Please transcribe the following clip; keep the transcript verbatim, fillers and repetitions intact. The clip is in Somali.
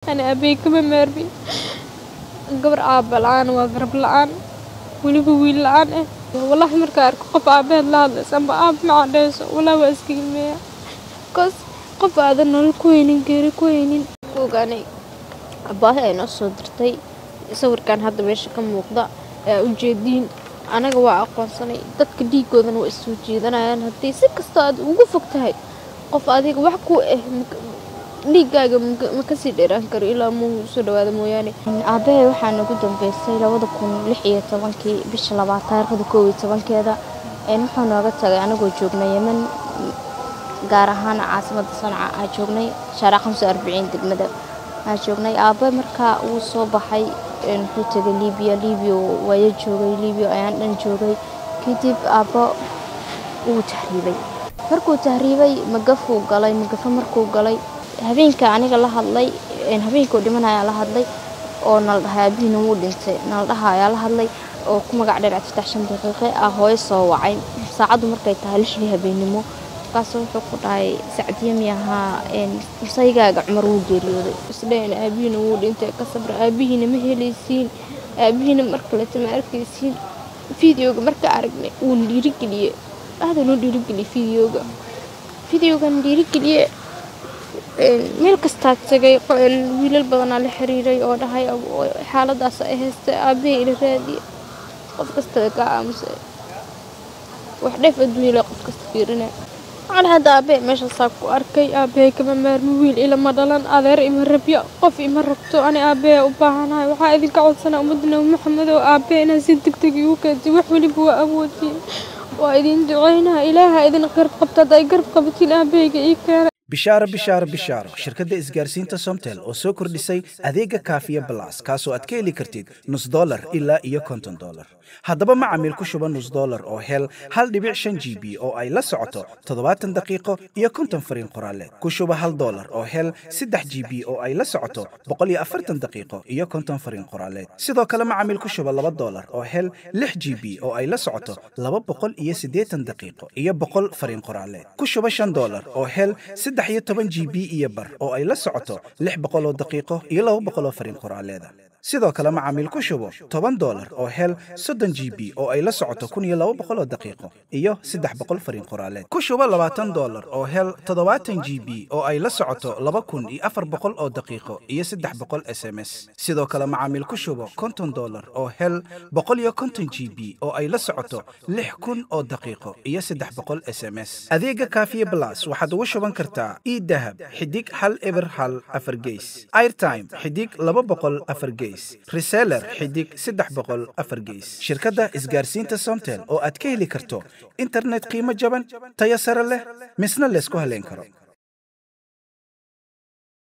أنا أبي كمان مربي قبر أب الآن وقرب الآن ولي بوي الآن والله مركار قف أبي لا هذا سما أب مع ناس ولا واسكين مية قص قف هذا الكوينين غير كوينين وقاني أباه أنا صدرتي صور كان هذا مش كم وقضاء وجدين أنا جوا أقوى صني دتك دي كذا وإستوجي أنا أنا هدي سكستاد وقفت هاي قف هذيك وحكوا إيه dhiigaaga ma ka sii dheeraan karo ilaa muu soo dhawaado mooyaane aabahay waxaan ugu dambeysay labada kun lix iyo toban-kii bisha labaad taariikhda koob iyo toban-keeda een wuxuu nooga tagay anagoo joognay Yemen gaar ahaan caasimadda Sanca aan joognay sharax khamsa iyo arbacin degmada aan joognay aabahay markaa uu soo baxay in uu tagay Liibiya Liibiya way joogay Liibiya ayaan dhan joogay kadib aaba uu tahriibay markuu tahriibay magafuu galay magafa markuu galay habeenka aniga la hadlay in habeenka dhimanaya la hadlay oo nal dhahaabina uu dhintay nal dhahaaya la hadlay oo ku magac dheer saddex daqiiqo ah hooyo soo wacay saacadu markay tahay lix habeenimo kaas wuxuu ku dhahay Sacdiya miyaha in isaygaaga Cumar uu geeriyooday isdeen aabina uu dhintay ka sabra aabina ma helaysiin aabina marka la tama arkaysiin fiidiyoga marka aragnay uu dhiirigeliyay aad loo dhiirigeliyay fiidiyoga fiidiyoga dhiirigeliyay meel kasta tagay wiilal badan la xiriiray oo dhahay xaaladaas ay haystay aabay ila raadi qof kasta ka aamusay wax dheef adduunyo qof kasta fiirina aan hada aabay meesha saab ku arkay aabay kama maarmi wiil ila ma dhalan adeer ima rabyo qof ima rabto ani aabay u baahanahay waxa idinka codsanaa ummadna Maxamed oo aabay inaan si degdeg ugu kaadi wax waliba waa awoodii waa idin duceynaa ilaaha idin qarb qabta day qarb qabtiin aabayga ii keenay bishaaro bishaaro bishaaro shirkadda isgaarsiinta Somtel oo soo kordhisay adeega kaafiya plus kaasoo aad ka heli kartid nus dollar ilaa iyo konton dollar haddaba macaamiil ku shuba nus dollar oo hel hal dhibic shan G B oo ay la socoto toddobaatan daqiiqo iyo konton fariin qoraale ku shuba hal dollar oo hel saddex G B oo ay la socoto boqol iyo afartan daqiiqo iyo konton fariin qoraaleed sidoo kale macaamiil ku shuba laba dollar oo hel lix G B oo ay la socoto laba boqol iyo siddeetan daqiiqo iyo boqol fariin qoraaleed ku shuba shan dollar oo hel saddex iyo toban G B iyo bar oo ay la socoto lix boqol oo daqiiqo iyo laba boqol oo fariin qoraaleed sidoo kale macaamiil ku shubo toban dollar oo hel soddon G B oo ay la socoto kun iyo laba boqol oo daqiiqo iyo saddex boqol fariin qoraaleed ku shubo labaatan dollar oo hel toddobaatan G B oo ay la socoto laba kun iyo afar boqol oo daqiiqo iyo saddex boqol S M S sidoo kale macaamiil ku shubo konton dollar oo hel boqol iyo konton G B oo ay la socoto lix kun oo daqiiqo iyo saddex boqol S M S adeega kaafiye plus waxaad ugu shuban kartaa e-dahab xidig hal eber hal afar gees airtime xidig laba boqol afar gees reseller xidig saddex boqol afar gees shirkadda isgaarsiinta Somtel oo aad ka heli karto internet qiimo jaban tayo sare leh misna la isku haleyn karo.